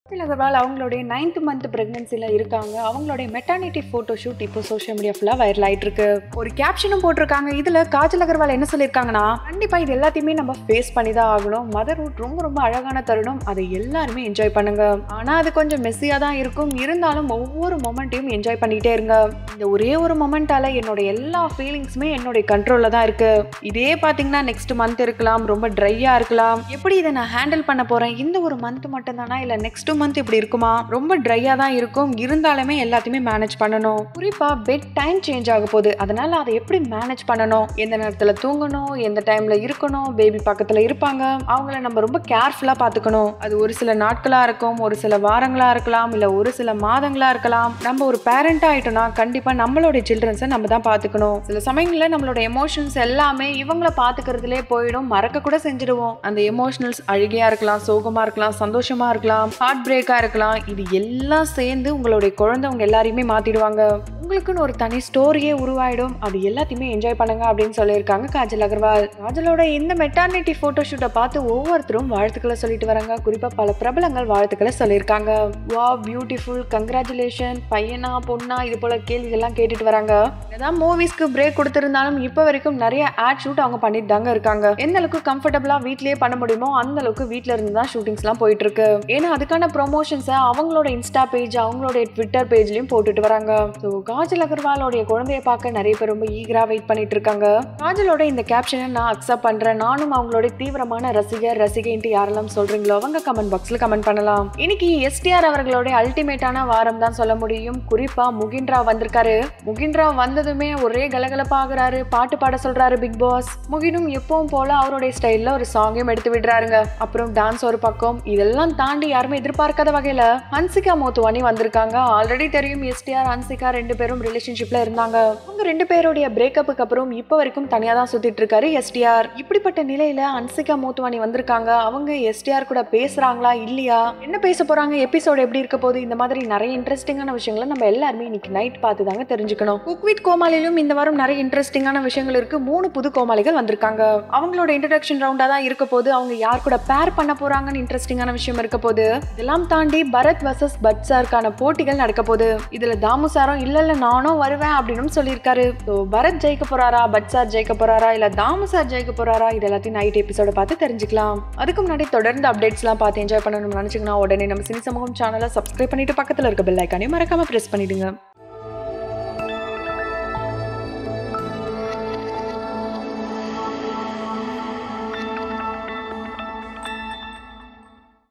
அகர்வால் அவங்களுடைய 9th month பிரெக்னன்சில இருக்காங்க. அவங்களுடைய மெட்டர்னிட்டி போட்டோ ஷூட் இப்போ சோஷியல் மீடியா ஃபுல்லா வைரல் ஆயிட்டு இருக்கு. ஒரு கேப்ஷனும் போட்டிருக்காங்க. இதுல காஜல் அகர்வால் என்ன சொல்லியிருக்காங்கன்னா, கண்டிப்பா இது எல்லாத்தையுமே நம்ம ஃபேஸ் பண்ணி தான் ஆகணும். மதர்ஹுட் ரொம்ப ரொம்ப அழகான தருணம், அதை எல்லாருமே என்ஜாய் பண்ணுங்க. ஆனா அது கொஞ்சம் மெஸ்ஸியா தான் இருக்கும். இருந்தாலும் ஒவ்வொரு மொமெண்ட்டையும் என்ஜாய் பண்ணிக்கிட்டே இருங்க. இந்த ஒரே ஒரு மொமெண்டால என்னோட எல்லா ஃபீலிங்ஸுமே என்னோட கண்ட்ரோல்ல தான் இருக்கு. இதே பாத்தீங்கன்னா நெக்ஸ்ட் மந்த் இருக்கலாம், ரொம்ப ட்ரையா இருக்கலாம். எப்படி இதை நான் ஹேண்டில் பண்ண போறேன், இந்த ஒரு மந்த் மட்டும் தானா இல்ல நெக்ஸ்ட் மந்த் இப்படி இருக்குமா, ரொம்ப ட்ரையா தான் இருக்கும். இருந்தாலுமே எல்லாத்தையுமே மேனேஜ் பண்ணணும். குறிப்பா பெட் டைம் சேஞ்ச் ஆக போகுது. அதனால அதை எப்படி மேனேஜ் பண்ணணும், எந்த நேரத்துல தூங்கணும், எந்த டைம்ல இருக்கணும், பேபி பக்கத்துல இருப்பாங்க, அவங்கள நம்ம ரொம்ப கேர்ஃபுல்லா பாத்துக்கணும். அது ஒரு சில நாட்களா இருக்கும், ஒரு சில வாரங்களா இருக்கலாம், இல்ல ஒரு சில மாதங்களா இருக்கலாம். நம்ம ஒரு பேரண்டா ஆயிட்டோம்னா கண்டிப்பா நம்மளோட சில்ட்ரன்ஸை நம்ம தான் பாத்துக்கணும். சில சமயங்கள்ல நம்மளோட எமோஷன்ஸ் எல்லாமே இவங்களை பாத்துக்கிறதுலே போயிடும், மறக்க கூட செஞ்சிடுவோம். அந்த எமோஷனல்ஸ் அழுகையா இருக்கலாம், சோகமா இருக்கலாம், சந்தோஷமா இருக்கலாம், ஹார்ட் பிரேக்கா இருக்கலாம். இது எல்லாம் சேர்ந்து உங்களுடைய குழந்தை உங்க எல்லாரையுமே மாத்திடுவாங்க. உங்களுக்குன்னு ஒரு தனி ஸ்டோரியே உருவாயிடும். அது எல்லாத்தையுமே என்ஜாய் பண்ணுங்க அப்படின்னு சொல்லியிருக்காங்க காஜல் அகர்வால். காஜலோட இந்த மெட்டர்னிட்டி போட்டோ ஷூட்டை பார்த்து ஒவ்வொருத்தரும் வாழ்த்துக்களை சொல்லிட்டு வராங்க. குறிப்பா பல பிரபலங்கள் வாழ்த்துக்களை சொல்லியிருக்காங்க. வா பியூட்டிஃபுல், கங்க்ராச்சுலேஷன், பையனா பொண்ணா, இது போல கேள்விகள்லாம் கேட்டுட்டு வராங்க. ஏதாவது மூவிஸ்க்கு பிரேக் கொடுத்திருந்தாலும் இப்போ வரைக்கும் நிறைய ஆட் ஷூட் அவங்க பண்ணிட்டு தாங்க இருக்காங்க. எந்த அளவுக்கு கம்ஃபர்டபுளா வீட்லயே பண்ண முடியுமோ அந்த அளவுக்கு வீட்ல இருந்து தான் ஷூட்டிங்ஸ் எல்லாம் போயிட்டு இருக்கு. ஏன்னா அதுக்கான ப்ரொமோஷன்ஸை அவங்களோட இன்ஸ்டா பேஜ், அவங்களோட ட்விட்டர் பேஜ்லயும் போட்டுட்டு வராங்க. காஜல் அகர்வாலோடைய குழந்தையை பார்க்க நிறைய பேர் ரொம்ப ஈகரா வெயிட் பண்ணிட்டு இருக்காங்க. காஜலோட இந்த கேப்ஷனை நான் அக்செப்ட் பண்றேன். நானும் அவங்களோட தீவிரமான ரசிகைன்ட்டு யாரெல்லாம் சொல்றீங்களோ அவங்க கமெண்ட் பாக்ஸ்ல கமெண்ட் பண்ணலாம். இன்னைக்கு எஸ்டிஆர் அவர்களோட அல்டிமேட்டான வாரம் தான் சொல்ல முடியும். குறிப்பா முகின் ராவ் வந்திருக்காரு. முகின் ராவ் வந்ததுமே ஒரே கலகலப்பாகிறாரு, பாட்டு பாட சொல்றாரு பிக் பாஸ். முகினும் எப்பவும் போல அவருடைய ஸ்டைல்ல ஒரு சாங்கையும் எடுத்து விடுறாருங்க. அப்புறம் டான்ஸ் ஒரு பக்கம். இதெல்லாம் தாண்டி யாருமே எதிர்பார்க்காத வகையில ஹன்சிகா மோத்வானி வந்திருக்காங்க. ஆல்ரெடி தெரியும் எஸ்டிஆர் ஹன்சிகா ரெண்டு பேரும் ரிலேஷன்ஷிப்ல இருந்தாங்க. அவங்க ரெண்டு பேருடைய பிரேக்கப்புக்கு அப்புறம் இப்ப வரைக்கும் தனியா தான் சுத்திட்டு இருக்காரு எஸ்டிஆர். இப்படிப்பட்ட நிலையில ஹன்சிகா மோத்வானி வந்திருக்காங்க. அவங்க எஸ்டிஆர் கூட பேசுறாங்களா இல்லையா, என்ன பேச போறாங்க, எபிசோட் எப்படி இருக்க போகுது, இந்த மாதிரி நிறைய இன்ட்ரெஸ்டிங்கான விஷயங்களை நம்ம எல்லாருமே இன்னைக்கு நைட் பார்த்து தாங்க தெரிஞ்சுக்கணும். குக் வித் கோமாளிலும் இந்த வாரம் நிறைய இன்ட்ரெஸ்டிங்கான விஷயங்கள் இருக்கு. 3 புது கோமாளிகள் வந்திருக்காங்க. அவங்களோட இன்ட்ரோடக்ஷன் ரவுண்டா தான் இருக்க போது. அவங்க யார் கூட பேர் பண்ண போறாங்கன்னு இன்ட்ரெஸ்டிங்கான விஷயம் இருக்க போது. இதெல்லாம் தாண்டி பரத் வர்சஸ் பட் சாருக்கான போட்டிகள் நடக்க போகுது. இதுல தாமு சாரும் இல்ல நானும் வருவேன் அப்படின்னு சொல்லியிருக்காரு. பரத் ஜெயிக்க போறாரா, பட் சார் ஜெயிக்க போறாரா, இல்ல தாமு சார் ஜெயிக்க போறாரா, இது எல்லாத்தையும் நைட் எபிசோட பார்த்து தெரிஞ்சுக்கலாம். அதுக்கு முன்னாடி தொடர்ந்து அப்டேட்ஸ் எல்லாம் பார்த்து என்ஜாய் பண்ணணும்னு நினைச்சீங்கன்னா உடனே நம்ம சினி சமூகம் சேனலை சப்ஸ்கிரைப் பண்ணிட்டு பக்கத்துல இருக்க பெல் ஐக்கானையும் மறக்காம பிரஸ் பண்ணிடுங்க.